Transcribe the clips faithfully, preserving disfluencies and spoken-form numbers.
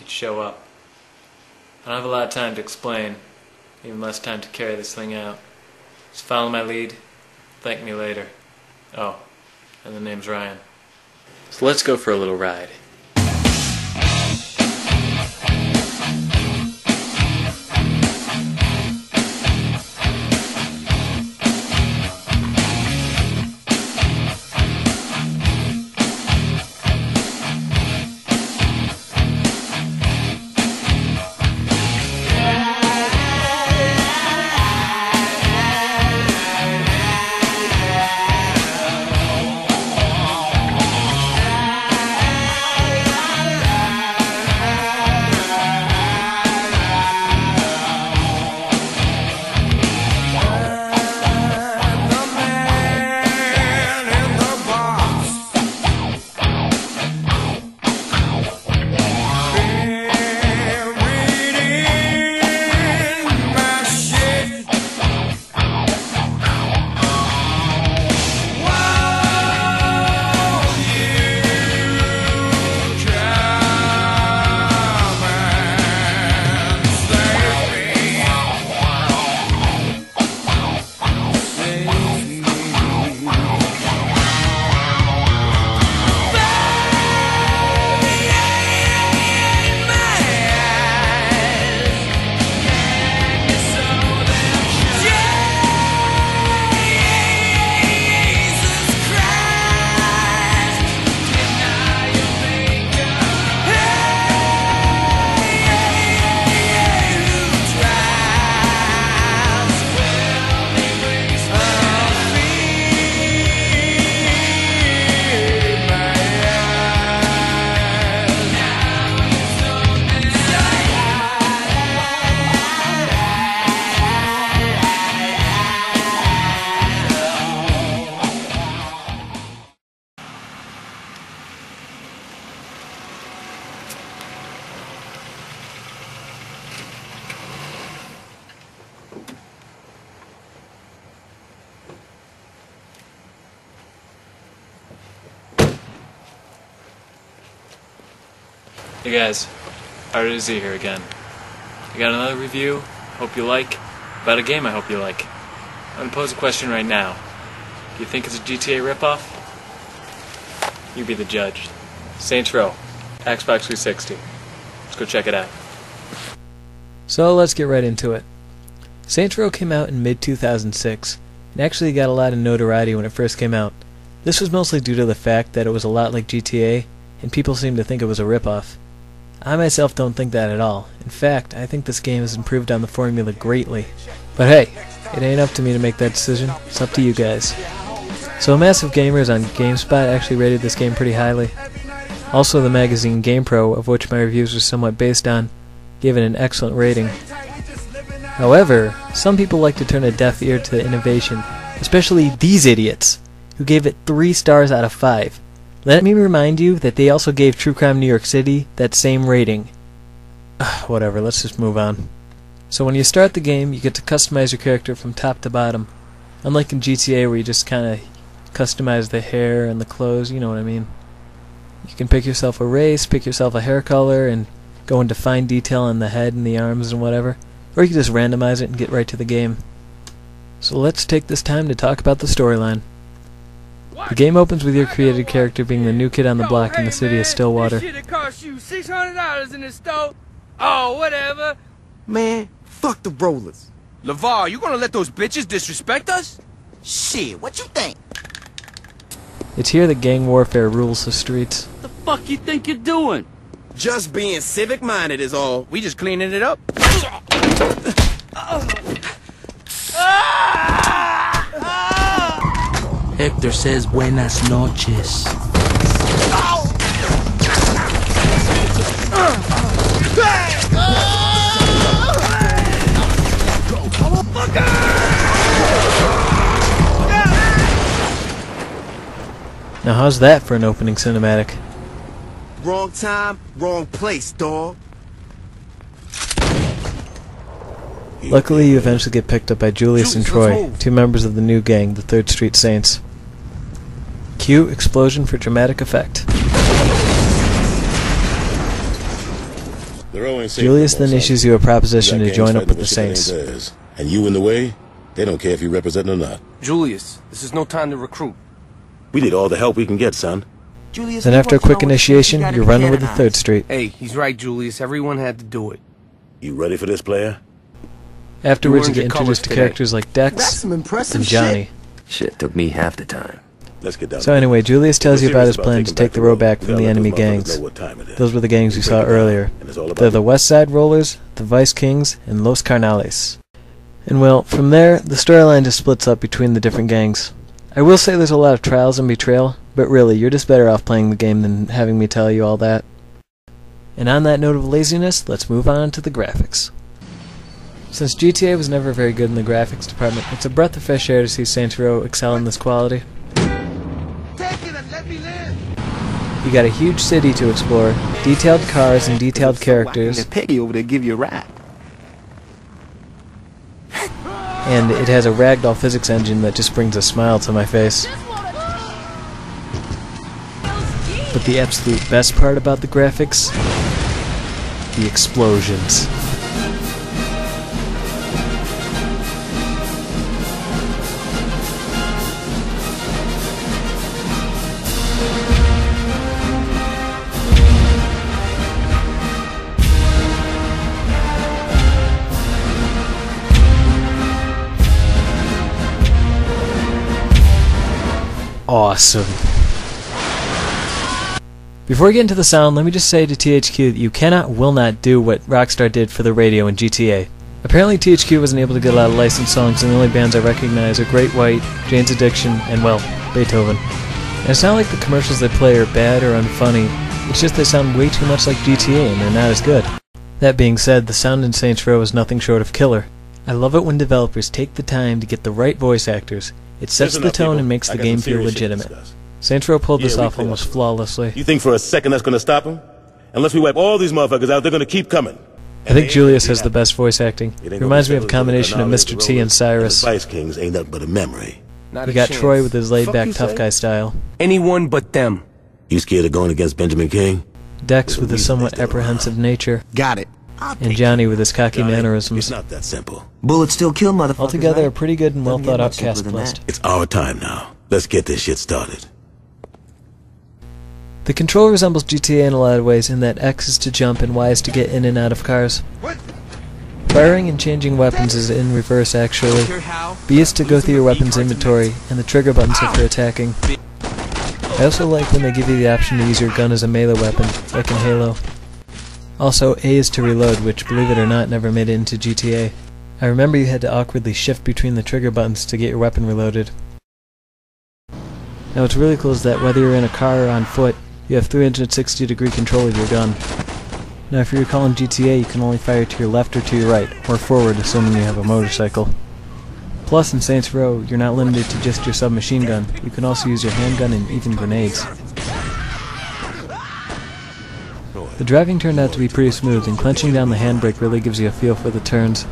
could show up. I don't have a lot of time to explain, even less time to carry this thing out. Just follow my lead, thank me later. Oh, and the name's Ryan. So let's go for a little ride. Hey guys, R two Z here again. I got another review, hope you like, about a game I hope you like. I'm going to pose a question right now. Do you think it's a G T A ripoff? You be the judge. Saints Row, Xbox three sixty. Let's go check it out. So let's get right into it. Saints Row came out in mid two thousand six, and actually got a lot of notoriety when it first came out. This was mostly due to the fact that it was a lot like G T A, and people seemed to think it was a ripoff. I myself don't think that at all. In fact, I think this game has improved on the formula greatly. But hey, it ain't up to me to make that decision, it's up to you guys. So Massive Gamers on GameSpot actually rated this game pretty highly. Also the magazine GamePro, of which my reviews were somewhat based on, gave it an excellent rating. However, some people like to turn a deaf ear to innovation, especially these idiots, who gave it three stars out of five. Let me remind you that they also gave True Crime New York City that same rating. Ugh, whatever, let's just move on. So when you start the game, you get to customize your character from top to bottom. Unlike in G T A where you just kind of customize the hair and the clothes, you know what I mean. You can pick yourself a race, pick yourself a hair color, and go into fine detail on the head and the arms and whatever. Or you can just randomize it and get right to the game. So let's take this time to talk about the storyline. The game opens with your created character being the new kid on the block in the city of Stillwater. This shit cost you six hundred dollars in the store. Oh, whatever. Man, fuck the rollers. LeVar, you gonna let those bitches disrespect us? Shit, what you think? It's here that gang warfare rules the streets. The fuck you think you're doing? Just being civic-minded is all. We just cleaning it up. Hector says buenas noches. Now how's that for an opening cinematic? Wrong time, wrong place, dawg. Luckily you eventually get picked up by Julius and Troy, two members of the new gang, the Third Street Saints. Cue explosion for dramatic effect. Julius then issues you a proposition to join up with the Saints. And you in the way, they don't care if you represent or not. Julius, this is no time to recruit. We need all the help we can get, son. Julius, Then we after a want to know quick what initiation, you got you're in running with the Canada. third Street. Hey, he's right, Julius. Everyone had to do it. You ready for this, player? Afterwards, you earned get your colors introduced to today. characters like That's Dex some impressive and Johnny. Shit took me half the time. Let's get down. So anyway, Julius tells you about his plan to taking take the road. road back We from gotta the let enemy those motherfuckers gangs. know what time it is. Those were the gangs we saw break it down, earlier. and it's all about They're the you. West Side Rollers, the Vice Kings, and Los Carnales. And well, from there, the storyline just splits up between the different gangs. I will say there's a lot of trials and betrayal, but really, you're just better off playing the game than having me tell you all that. And on that note of laziness, let's move on to the graphics. Since G T A was never very good in the graphics department, it's a breath of fresh air to see Saints Row excel in this quality. You got a huge city to explore, detailed cars and detailed characters, Peggy over there give you a ride. and it has a ragdoll physics engine that just brings a smile to my face. But the absolute best part about the graphics? The explosions. Awesome. Before we get into the sound, let me just say to T H Q that you cannot, will not do what Rockstar did for the radio in G T A. Apparently T H Q wasn't able to get a lot of licensed songs, and the only bands I recognize are Great White, Jane's Addiction, and, well, Beethoven. And it's not like the commercials they play are bad or unfunny, it's just they sound way too much like G T A and they're not as good. That being said, the sound in Saints Row is nothing short of killer. I love it when developers take the time to get the right voice actors. It sets Listen the up, tone people. and makes I the got game some feel serious shit to legitimate. discuss. Saints Row pulled Yeah, this we off clear. almost flawlessly. You think for a second that's gonna stop them? Unless we wipe all these motherfuckers out, they're gonna keep coming. I think Julius has the best voice acting. It ain't He gonna reminds be me of a settled till combination the of Mister T and Cyrus. The Vice Kings ain't nothing but a memory. Not You a got chance. Troy with his Fuck laid-back you tough say? guy style. Anyone but them. You scared of going against Benjamin King? Dex with his somewhat apprehensive nature, Got it. and Johnny with his cocky Johnny, mannerisms. It's not that simple. Bullets still kill motherfuckers. Altogether, right? a pretty good and Doesn't get well-thought-out much simpler cast than list. that. It's our time now. Let's get this shit started. The control resembles G T A in a lot of ways in that X is to jump and Y is to get in and out of cars. Firing and changing weapons is in reverse actually. B is to go through your weapons inventory, and the trigger buttons are for attacking. I also like when they give you the option to use your gun as a melee weapon, like in Halo. Also, A is to reload, which, believe it or not, never made it into G T A. I remember you had to awkwardly shift between the trigger buttons to get your weapon reloaded. Now what's really cool is that whether you're in a car or on foot, you have three hundred sixty degree control of your gun. Now if you recall in G T A, you can only fire to your left or to your right, or forward assuming you have a motorcycle. Plus in Saints Row, you're not limited to just your submachine gun, you can also use your handgun and even grenades. The driving turned out to be pretty smooth, and clenching down the handbrake really gives you a feel for the turns.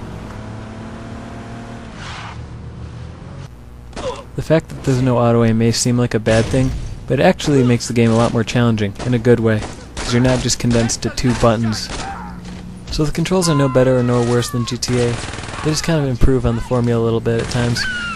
The fact that there's no auto aim may seem like a bad thing, but it actually makes the game a lot more challenging, in a good way, because you're not just condensed to two buttons. So the controls are no better or no worse than G T A, they just kind of improve on the formula a little bit at times.